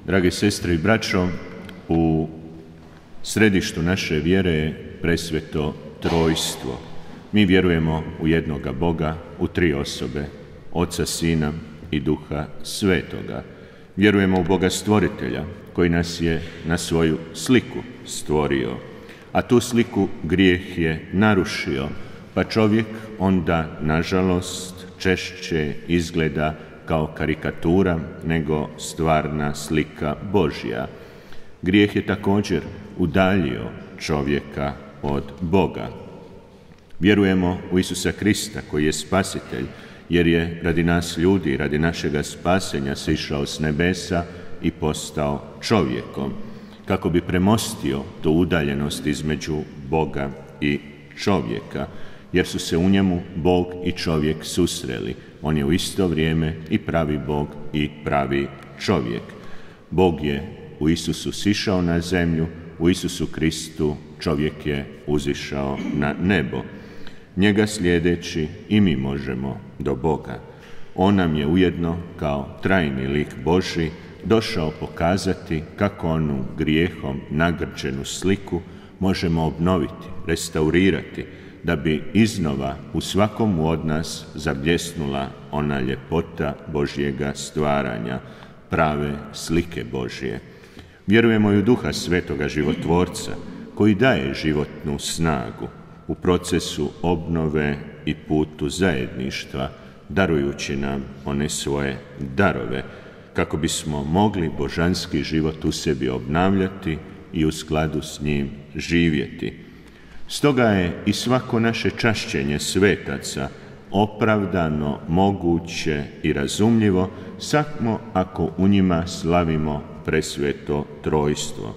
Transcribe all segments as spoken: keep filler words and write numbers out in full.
Drage sestre i braćo, u središtu naše vjere je presveto trojstvo. Mi vjerujemo u jednoga Boga, u tri osobe, Oca, Sina i Duha Svetoga. Vjerujemo u Boga Stvoritelja, koji nas je na svoju sliku stvorio, a tu sliku grijeh je narušio, pa čovjek onda, nažalost, češće izgleda kao karikatura nego stvarna slika Božja. Grijeh je također udaljio čovjeka od Boga. Vjerujemo u Isusa Krista, koji je spasitelj, jer je radi nas ljudi, radi našega spasenja sišao s nebesa i postao čovjekom, kako bi premostio tu udaljenost između Boga i čovjeka, jer su se u njemu Bog i čovjek susreli. On je u isto vrijeme i pravi Bog i pravi čovjek. Bog je u Isusu sišao na zemlju, u Isusu Kristu čovjek je uzišao na nebo. Njega slijedeći i mi možemo do Boga. On nam je ujedno kao trajni lik Božji došao pokazati kako onu grijehom nagrđenu sliku možemo obnoviti, restaurirati, da bi iznova u svakom od nas zabljesnula ona ljepota Božjega stvaranja, prave slike Božje. Vjerujemo i u Duha Svetoga Životvorca, koji daje životnu snagu u procesu obnove i putu zajedništva, darujući nam one svoje darove, kako bismo mogli božanski život u sebi obnavljati i u skladu s njim živjeti. Stoga je i svako naše čašćenje svetaca opravdano, moguće i razumljivo samo ako u njima slavimo presveto trojstvo.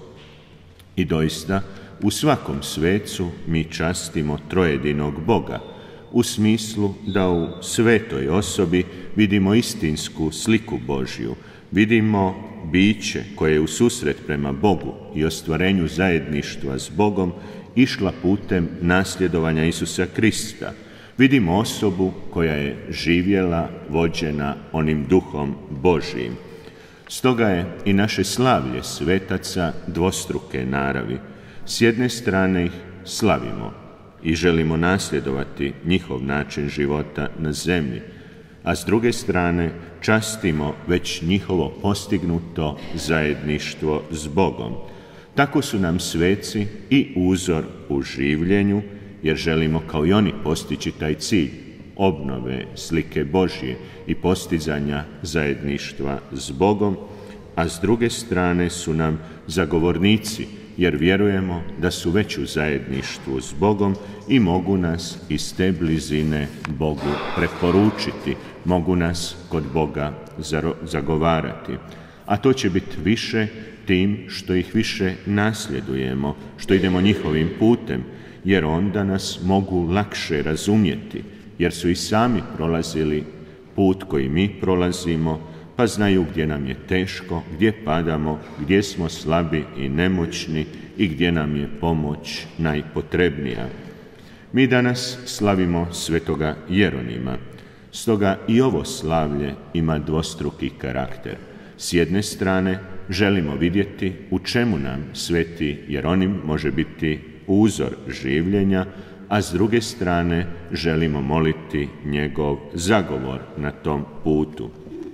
I doista, u svakom svecu mi častimo trojedinog Boga, u smislu da u svetoj osobi vidimo istinsku sliku Božju, vidimo biće koje je u susret prema Bogu i ostvarenju zajedništva s Bogom išla putem nasljedovanja Isusa Krista. Vidimo osobu koja je živjela vođena onim Duhom Božjim. Stoga je i naše slavlje svetaca dvostruke naravi. S jedne strane ih slavimo i želimo nasljedovati njihov način života na zemlji, a s druge strane častimo već njihovo postignuto zajedništvo s Bogom. Tako su nam sveci i uzor u življenju, jer želimo kao i oni postići taj cilj obnove slike Božje i postizanja zajedništva s Bogom, a s druge strane su nam zagovornici, jer vjerujemo da su već u zajedništvu s Bogom i mogu nas iz te blizine Bogu preporučiti, mogu nas kod Boga zagovarati. A to će biti više tim što ih više nasljedujemo, što idemo njihovim putem, jer onda nas mogu lakše razumjeti, jer su i sami prolazili put koji mi prolazimo, pa znaju gdje nam je teško, gdje padamo, gdje smo slabi i nemoćni i gdje nam je pomoć najpotrebnija. Mi danas slavimo svetoga Jeronima, stoga i ovo slavlje ima dvostruki karakter. S jedne strane želimo vidjeti u čemu nam sveti Jeronim može biti uzor življenja, a s druge strane želimo moliti njegov zagovor na tom putu.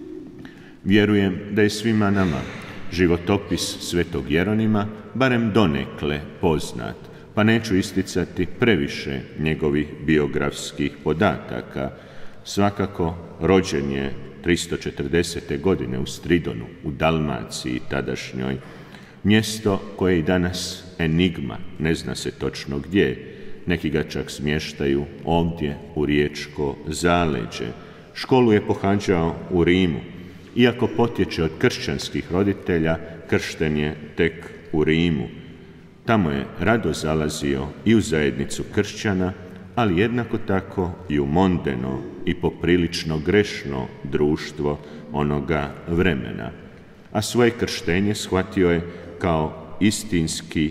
Vjerujem da je svima nama životopis svetog Jeronima barem donekle poznat, pa neću isticati previše njegovih biografskih podataka. Svakako rođen je tristo četrdesete godine u Stridonu, u Dalmaciji tadašnjoj, mjesto koje je i danas enigma, ne zna se točno gdje. Neki ga čak smještaju ovdje u Riječko zaleđe. Školu je pohađao u Rimu. Iako potječe od kršćanskih roditelja, kršten je tek u Rimu. Tamo je rado zalazio i u zajednicu kršćana, ali jednako tako i u mondeno i poprilično grešno društvo onoga vremena. A svoje krštenje shvatio je kao istinski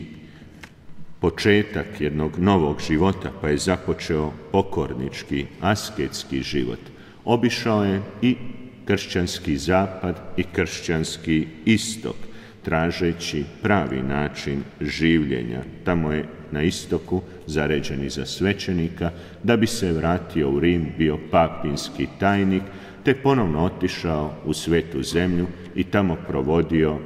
početak jednog novog života, pa je započeo pokornički, asketski život. Obišao je i kršćanski zapad i kršćanski istok. tražeći pravi način življenja. Tamo je na istoku zaređen i za svećenika, da bi se vratio u Rim, bio papinski tajnik, te ponovno otišao u Svetu zemlju i tamo provodio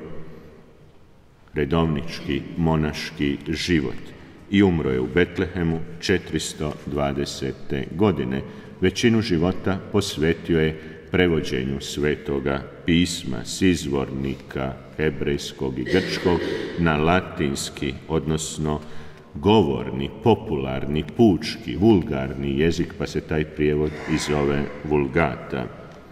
redovnički monaški život. I umro je u Betlehemu četiristo dvadesete godine. Većinu života posvetio je prevođenju Svetoga pisma s izvornika hebrejskog i grčkog na latinski, odnosno govorni, popularni, pučki, vulgarni jezik, pa se taj prijevod i zove vulgata.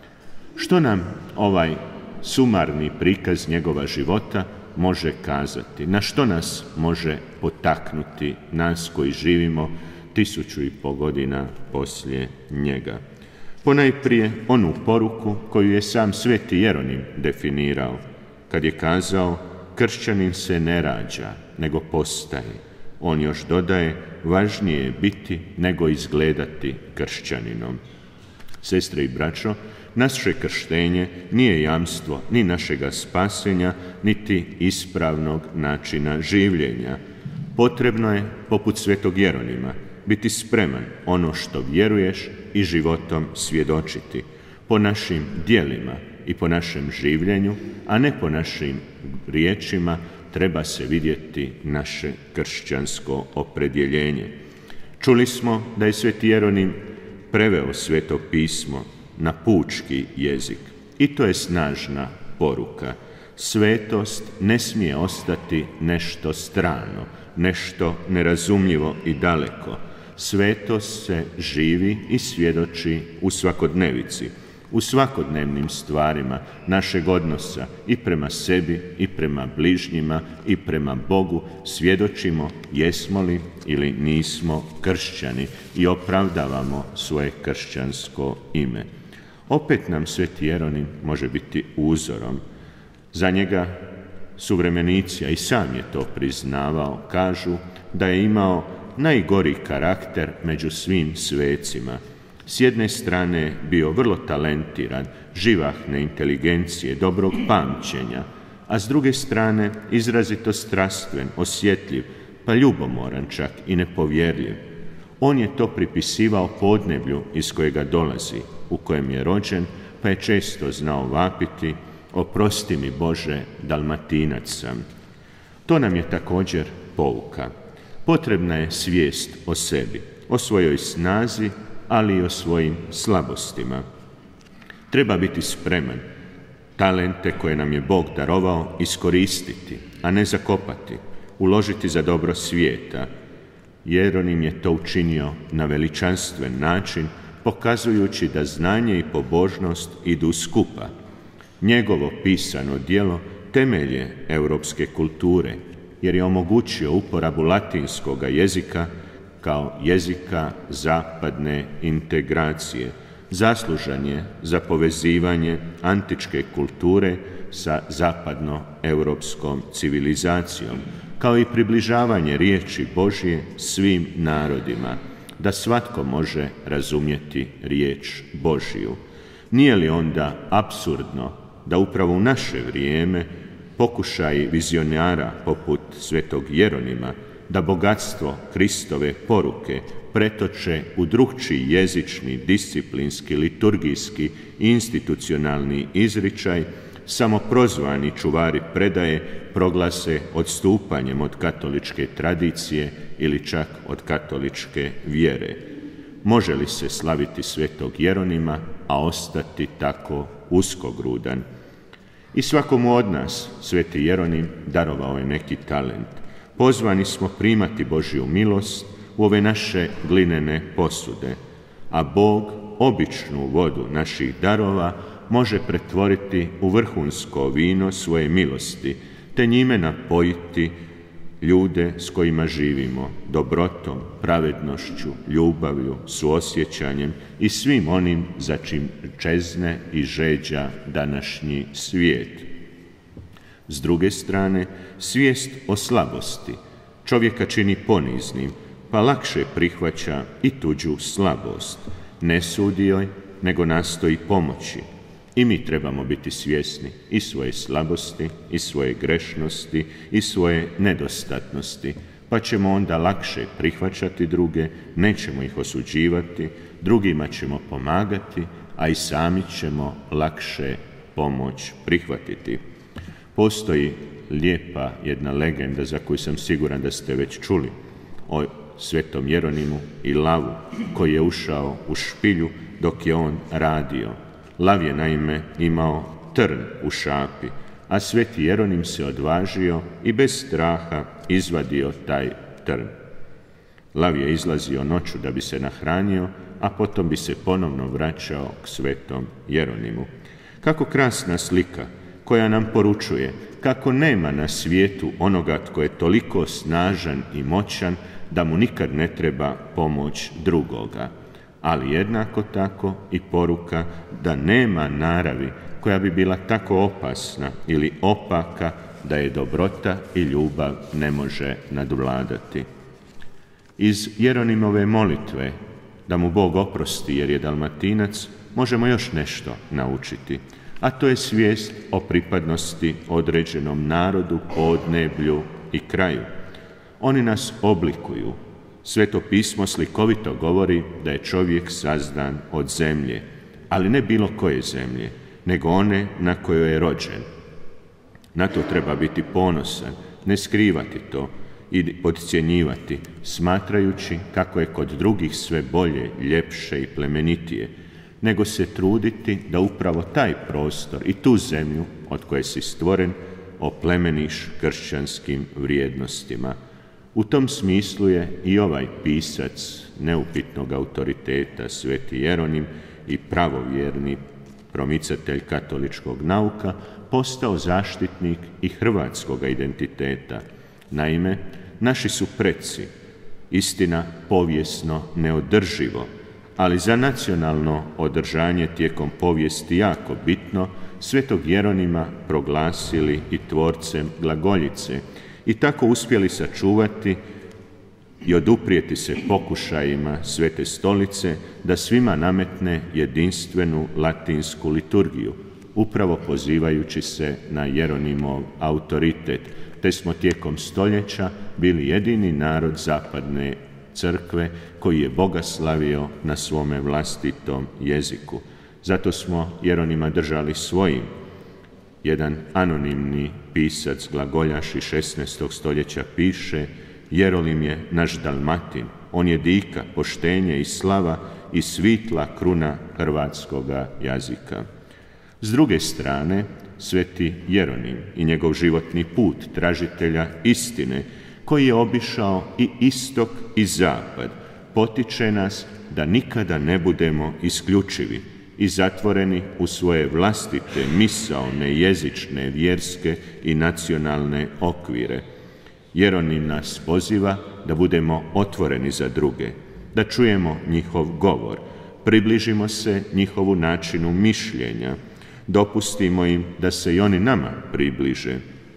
Što nam ovaj sumarni prikaz njegova života može kazati? Na što nas može potaknuti, nas koji živimo tisuću i pol godina poslije njega? Ponajprije onu poruku koju je sam sveti Jeronim definirao, kad je kazao: kršćanin se ne rađa, nego postaje. On još dodaje: važnije je biti nego izgledati kršćaninom. Sestre i braćo, naše krštenje nije jamstvo ni našega spasenja, niti ispravnog načina življenja. Potrebno je, poput svetog Jeronima, biti spreman ono što vjeruješ i životom svjedočiti, po našim djelima i po našem življenju, a ne po našim riječima, treba se vidjeti naše kršćansko opredjeljenje. Čuli smo da je sveti Jeronim preveo Sveto pismo na pučki jezik i to je snažna poruka. Svetost ne smije ostati nešto strano, nešto nerazumljivo i daleko. Svetost se živi i svjedoči u svakodnevici, u svakodnevnim stvarima našeg odnosa i prema sebi i prema bližnjima i prema Bogu. Svjedočimo jesmo li ili nismo kršćani i opravdavamo svoje kršćansko ime. Opet nam sveti Jeronim može biti uzorom. Za njega suvremenici, a i sam je to priznavao, kažu da je imao najgori karakter među svim svecima. S jedne strane bio vrlo talentiran, živahne inteligencije, dobrog pamćenja, a s druge strane izrazito strastven, osjetljiv, pa ljubomoran čak i nepovjerljiv. On je to pripisivao podneblju iz kojega dolazi, u kojem je rođen, pa je često znao vapiti: oprosti mi Bože, Dalmatinac sam. To nam je također pouka. Potrebna je svijest o sebi, o svojoj snazi, ali i o svojim slabostima. Treba biti spreman talente koje nam je Bog darovao iskoristiti, a ne zakopati, uložiti za dobro svijeta. Jeronim je to učinio na veličanstven način, pokazujući da znanje i pobožnost idu skupa. Njegovo pisano djelo temelj je europske kulture, jer je omogućio uporabu latinskoga jezika kao jezika zapadne integracije. Zaslužan je za povezivanje antičke kulture sa zapadnoeuropskom civilizacijom, kao i približavanje riječi Božje svim narodima, da svatko može razumjeti riječ Božju. Nije li onda apsurdno da upravo u naše vrijeme pokušaji vizionara poput svetog Jeronima da bogatstvo Kristove poruke pretoče u drukčiji jezični, disciplinski, liturgijski i institucionalni izričaj, samoprozvani čuvari predaje proglase odstupanjem od katoličke tradicije ili čak od katoličke vjere. Može li se slaviti svetog Jeronima, a ostati tako uskogrudan? I svakomu od nas sveti Jeronim darovao je neki talent. Pozvani smo primati Božju milost u ove naše glinene posude, a Bog običnu vodu naših darova može pretvoriti u vrhunsko vino svoje milosti, te njime napojiti ljude s kojima živimo, dobrotom, pravednošću, ljubavlju, suosjećanjem i svim onim za čim čezne i žeđa današnji svijet. S druge strane, svijest o slabosti čovjeka čini poniznim, pa lakše prihvaća i tuđu slabost. Ne sudi joj, nego nastoji pomoći. I mi trebamo biti svjesni i svoje slabosti, i svoje grešnosti, i svoje nedostatnosti, pa ćemo onda lakše prihvaćati druge, nećemo ih osuđivati, drugima ćemo pomagati, a i sami ćemo lakše pomoć prihvatiti. Postoji lijepa jedna legenda za koju sam siguran da ste već čuli, o svetom Jeronimu i lavu koji je ušao u špilju dok je on radio. Lav je naime imao trn u šapi, a sveti Jeronim se odvažio i bez straha izvadio taj trn. Lav je izlazio noću da bi se nahranio, a potom bi se ponovno vraćao k svetom Jeronimu. Kako krasna slika koja nam poručuje kako nema na svijetu onoga tko je toliko snažan i moćan da mu nikad ne treba pomoć drugoga, ali jednako tako i poruka da nema naravi koja bi bila tako opasna ili opaka da je dobrota i ljubav ne može nadvladati. Iz Jeronimove molitve da mu Bog oprosti jer je Dalmatinac možemo još nešto naučiti, a to je svijest o pripadnosti određenom narodu, podneblju i kraju. Oni nas oblikuju. Sveto pismo slikovito govori da je čovjek sazdan od zemlje, ali ne bilo koje zemlje, nego one na kojoj je rođen. Na to treba biti ponosan, ne skrivati to i podcjenjivati, smatrajući kako je kod drugih sve bolje, ljepše i plemenitije, nego se truditi da upravo taj prostor i tu zemlju od koje si stvoren oplemeniš kršćanskim vrijednostima. U tom smislu je i ovaj pisac neupitnog autoriteta, sveti Jeronim, i pravovjerni promicatelj katoličkog nauka, postao zaštitnik i hrvatskog identiteta. Naime, naši su preci, istina povijesno neodrživo, ali za nacionalno održanje tijekom povijesti jako bitno, svetog Jeronima proglasili i tvorcem glagoljice i tako uspjeli sačuvati i oduprijeti se pokušajima Svete Stolice da svima nametne jedinstvenu latinsku liturgiju, upravo pozivajući se na Jeronimov autoritet, te smo tijekom stoljeća bili jedini narod zapadne crkve koji je Boga slavio na svome vlastitom jeziku. Zato smo Jeronima držali svojim. Jedan anonimni pisac, glagoljaš iz šesnaestog stoljeća piše: Jerolim je naš Dalmatin, on je dika, poštenje i slava i svitla kruna hrvatskoga jazika. S druge strane, sveti Jeronim i njegov životni put tražitelja istine, koji je obišao i istok i zapad, potiče nas da nikada ne budemo isključivi i zatvoreni u svoje vlastite misaone, jezične, vjerske i nacionalne okvire. Jeronim nas poziva da budemo otvoreni za druge, da čujemo njihov govor, približimo se njihovu načinu mišljenja, dopustimo im da se i oni nama približe,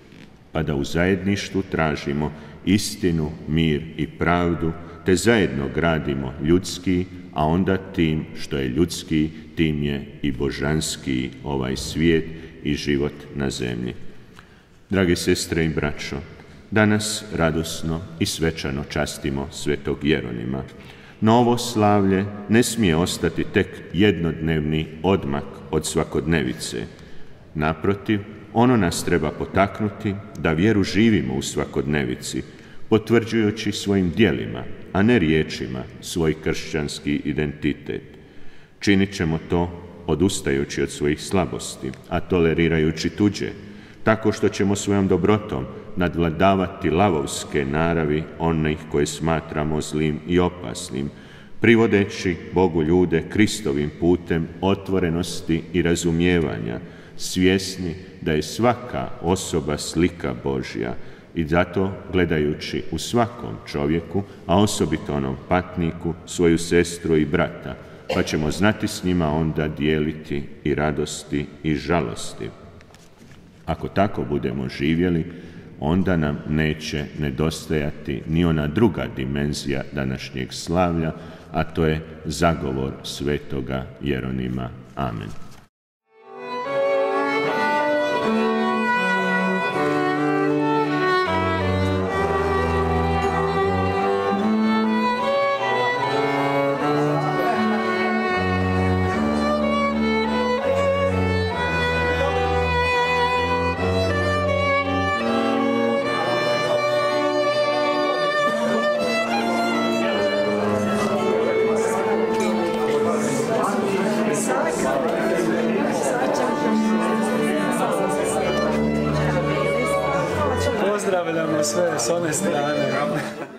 pa da u zajedništvu tražimo istinu, mir i pravdu, te zajedno gradimo ljudski, a onda tim što je ljudski, tim je i božanski ovaj svijet i život na zemlji. Drage sestre i braćo, danas radosno i svečano častimo svetog Jeronima. No ovo slavlje ne smije ostati tek jednodnevni odmak od svakodnevice. Naprotiv, ono nas treba potaknuti da vjeru živimo u svakodnevici, potvrđujući svojim djelima, a ne riječima, svoj kršćanski identitet. Činit ćemo to odustajući od svojih slabosti, a tolerirajući tuđe, tako što ćemo svojom dobrotom nadvladavati lavovske naravi onih koje smatramo zlim i opasnim, privodeći Bogu ljude Kristovim putem otvorenosti i razumijevanja, svjesni da je svaka osoba slika Božja i zato gledajući u svakom čovjeku, a osobito onom patniku, svoju sestru i brata, pa ćemo znati s njima onda dijeliti i radosti i žalosti. Ako tako budemo živjeli, onda nam neće nedostajati ni ona druga dimenzija današnjeg slavlja, a to je zagovor svetoga Jeronima. Amen. Pozdravljamo sve s one strane.